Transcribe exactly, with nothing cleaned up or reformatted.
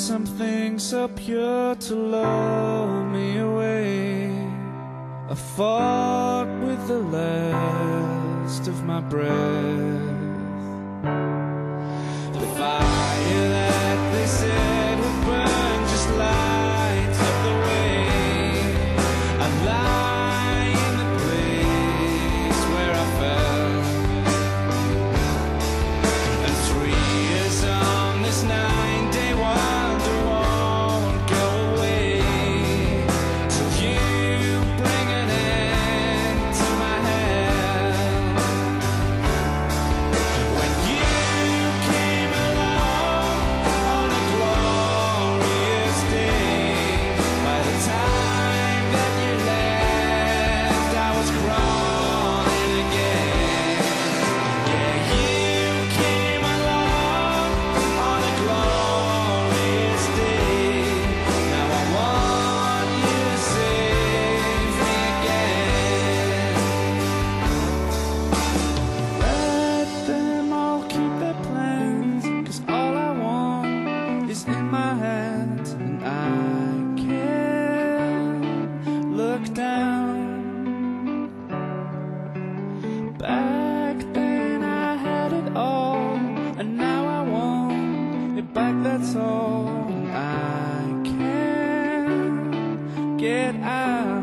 something so pure to lull me away. I fought with the last of my breath. The fire that they said would burn just lights up the way. I lie in the place where I fell, and three years on this nine-day wonder won't go away till you bring an end to my hell. When you came along on a glorious day, by the time that you left, I was crawling again. Yeah, you came along on a glorious day. Now I want you to save me again. Let them all keep their plans, 'cause all I want is in my hands, and I can't look down. Back then I had it all, and now I want it back, that's all. And I can't get out.